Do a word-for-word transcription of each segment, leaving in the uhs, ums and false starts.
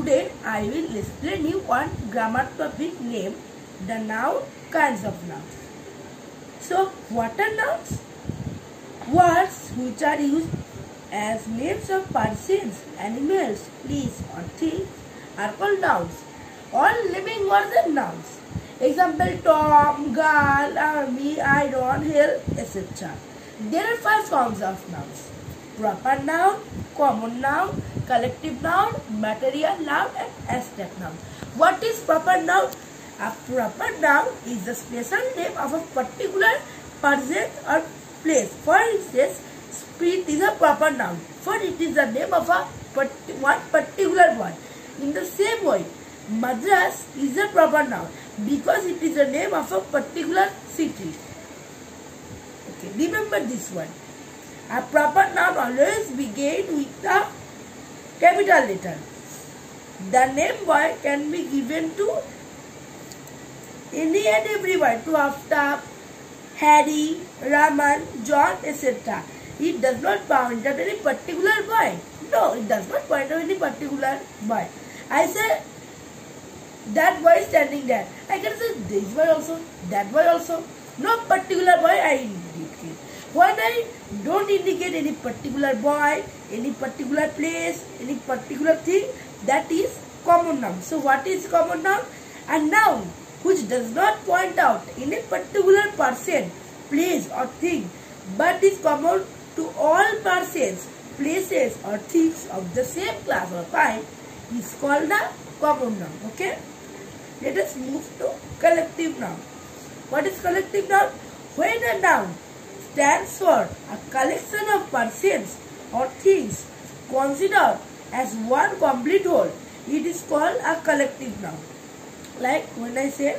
Today I will explain you one grammar topic named the noun kinds of nouns. So what are nouns? Words which are used as names of persons, animals, place or things are called nouns. All living words are nouns. Example: Tom, girl, army, iron, hell, et cetera. There are five forms of nouns: proper noun, common noun, collective noun, material noun and abstract noun. What is proper noun? A proper noun is the special name of a particular person or place. For instance, speed is a proper noun, for it is the name of a one particular boy. In the same way, Madras is a proper noun because it is the name of a particular city. Okay, remember this one. A proper noun always begins with a capital letter. The name boy can be given to any and everyone, to Aftab, Harry, Raman, John, et cetera. It does not point at any particular boy. No, it does not point at any particular boy. I say that boy is standing there. I can say this boy also, that boy also. No particular boy I indicate. When I don't indicate any particular boy, any particular place, any particular thing, that is common noun. So what is common noun? A noun which does not point out any particular person, place or thing, but is common to all persons, places or things of the same class or kind, is called a common noun. Okay? Let us move to collective noun. What is collective noun? When a noun stands for a collection of persons or things considered as one complete whole, it is called a collective noun. Like when I say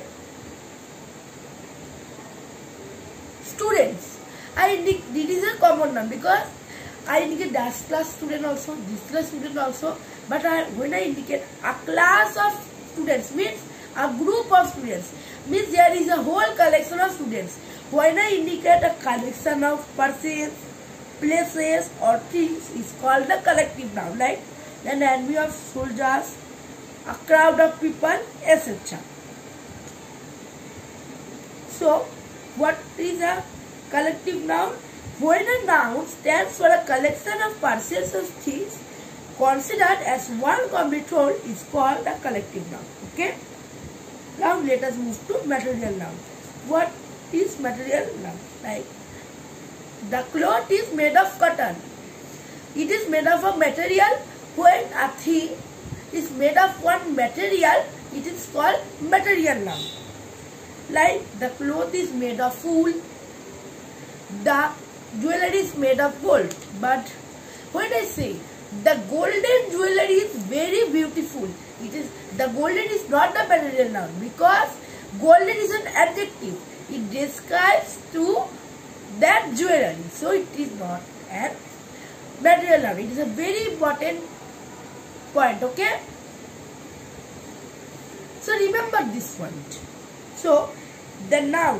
students, I indicate it is a common noun because I indicate that class student also, this class student also. But I, when I indicate a class of students, means a group of students, means there is a whole collection of students. When I indicate a collection of persons, places or things, is called a collective noun. Like an army of soldiers, a crowd of people, et cetera. So, what is a collective noun? When a noun stands for a collection of persons or things considered as one complete whole, is called a collective noun. Okay? Now let us move to material noun. What is material noun? Like the cloth is made of cotton. It is made of a material. When a thing is made of one material, it is called material noun. Like the cloth is made of wool, the jewelry is made of gold. But when I say the golden jewelry is very beautiful, it is the golden is not the material noun because golden is an adjective. It describes to that jewelry, so it is not an material noun. It is a very important point. Okay. So remember this point. So the noun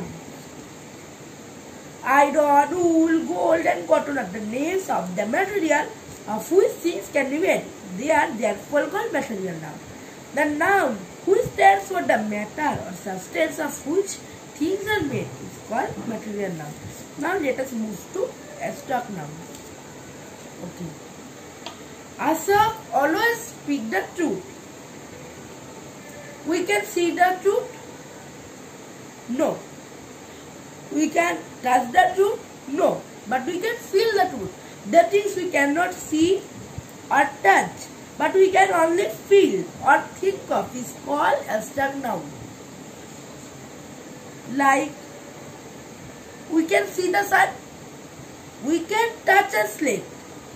iron, wool, gold and cotton are the names of the material of which things can be made. They are therefore called material noun. The noun which stands for the matter or substance of which things are made is called material noun. Now let us move to abstract noun. Okay. Asa always speak the truth. We can see the truth? No. We can touch the truth? No. But we can feel the truth. The things we cannot see or touch, but we can only feel or think of, is called abstract noun. Like we can see the sun, we can touch a slate,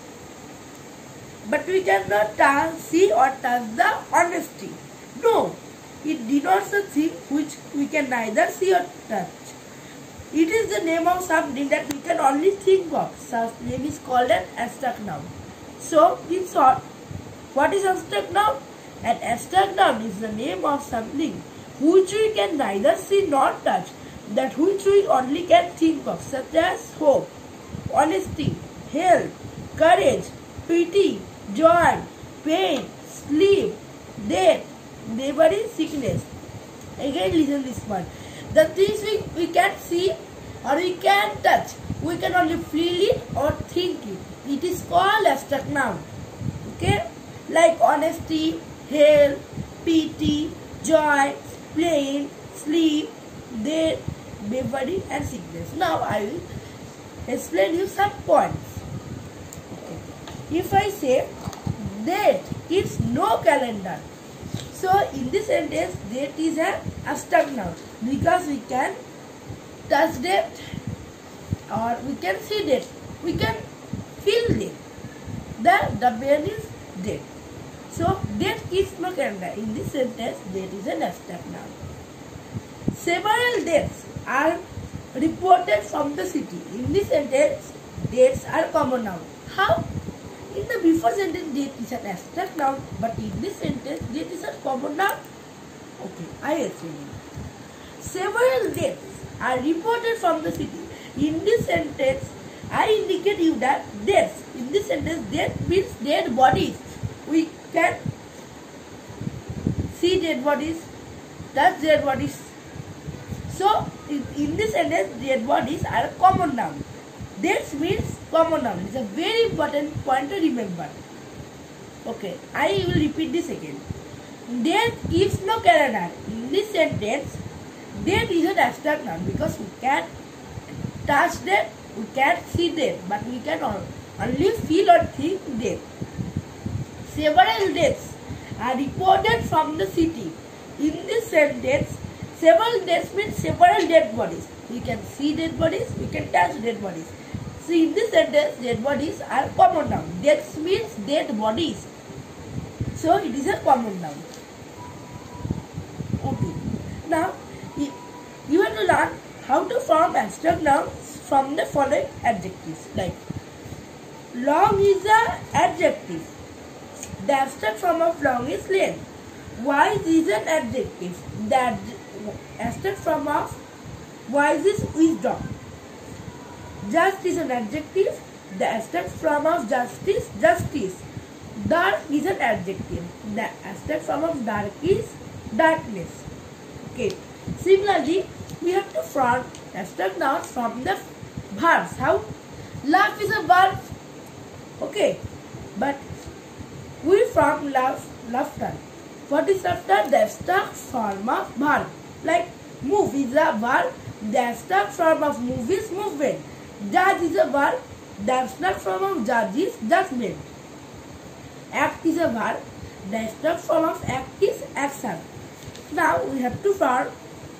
but we cannot touch, see or touch the honesty. No, it denotes a thing which we can neither see or touch. It is the name of something that we can only think of. Such name is called an abstract noun. So, in short, what is abstract noun? An abstract noun is the name of something which we can neither see nor touch, that which we only can think of, such as hope, honesty, health, courage, pity, joy, pain, sleep, death, bravery, sickness. Again listen this one. The things we, we can see or we can touch, we can only feel it or think it. It is called abstract noun. Okay? Like honesty, health, pity, joy, pain, sleep, death, bravery and sickness. Now I will explain you some points. Okay. If I say date is no calendar, so in this sentence date is an abstract noun because we can touch date or we can see date, we can feel date. The the brain is date. So date is no calendar. In this sentence date is an abstract noun. Several dates are reported from the city. In this sentence dates are common noun. How? In the before sentence date is an abstract noun, but in this sentence date is a common noun. Okay, I explain you. Several dates are reported from the city. In this sentence I indicate you that dates. In this sentence death means dead bodies. We can see dead bodies, touch dead bodies. So in, in this sentence dead bodies are a common noun. Dates means common noun. It's a very important point to remember. Okay, I will repeat this again. Death is no calendar. In this sentence, death is an abstract noun because we can touch death, we can see death, but we can only feel or think death. Several deaths are reported from the city. In this sentence, several deaths means several dead bodies. We can see dead bodies, we can touch dead bodies. So in this sentence, dead bodies are common noun. Death means dead bodies. So it is a common noun. Okay. Now you have to learn how to form abstract nouns from the following adjectives. Like long is an adjective. The abstract form of long is length. Wise is an adjective. The abstract form of wise is wisdom. Just is an adjective. The abstract form of justice, justice. Dark is an adjective. The abstract form of dark is darkness. Okay. Similarly, we have to form abstract nouns from the verbs. How? Laugh is a verb. Okay. But we form laugh, laughter. What is laughter? The abstract form of verb. Like move is a verb. The abstract form of move is movement. Judge is a verb. The abstract form of judge is judgment. Act is a verb. The abstract form of act is action. Now we have to form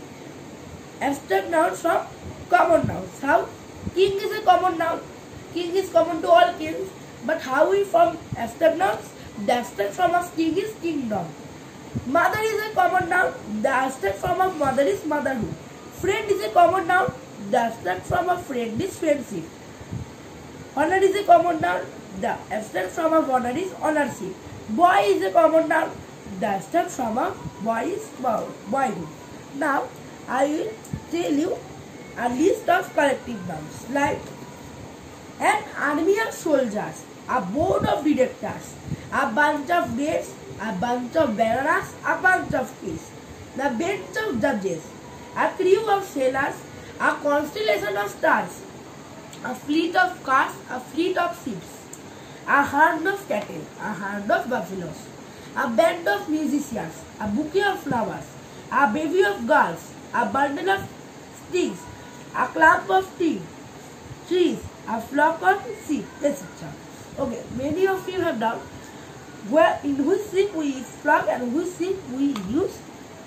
abstract nouns from common nouns. How? King is a common noun. King is common to all kings. But how we form abstract nouns? The abstract form of king is kingdom. Mother is a common noun. The abstract form of mother is motherhood. Friend is a common noun. The abstract form of friend is friendship. Honor is a common noun. The abstract form of honor is ownership. Boy is a common noun. The abstract form of boy is boyhood. Now I will tell you a list of collective nouns like an army of soldiers, a board of directors, a bunch of dates, a bunch of bananas, a bunch of keys, the bench of judges, a crew of sailors, a constellation of stars, a fleet of cars, a fleet of ships, a herd of cattle, a herd of buffaloes, a band of musicians, a bouquet of flowers, a bevy of girls, a bundle of sticks, a clump of trees, trees, a flock of sheep, et cetera. Okay, many of you have done where in which sheep we use flock and which sheep we use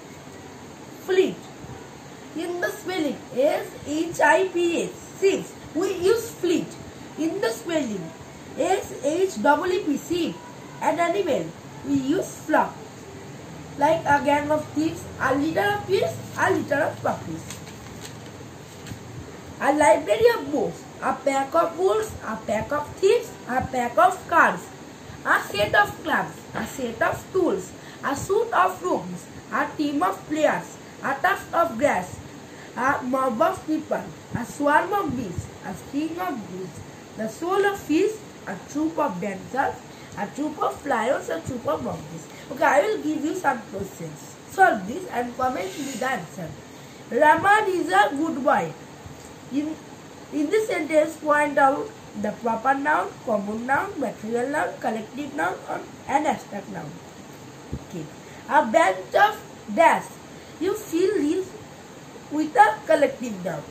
fleet. In the spelling S H I P S, sheep, we use fleet. In the spelling S H E E P, sheep, an animal, we use flock. Like a gang of thieves, a litter of pigs, a litter of puppies. A library of books, a pack of wolves, a pack of thieves, a pack of cars, a set of clubs, a set of tools, a suit of rooms, a team of players, a tuft of grass, a mob of people, a swarm of bees, a string of bees, the soul of fish, a troop of dancers, A troop of lions, a troop of monkeys. Okay, I will give you some questions. Solve this and comment with the answer. Raman is a good boy. In, in this sentence, point out the proper noun, common noun, material noun, collective noun, and abstract noun. Okay. A bunch of dash. You fill this with a collective noun.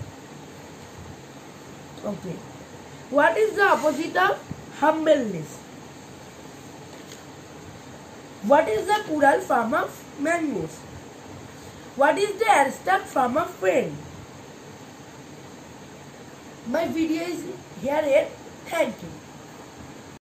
Okay. What is the opposite of humbleness? What is the plural form of mangoes? What is the abstract form of friend? My video is here. Thank you.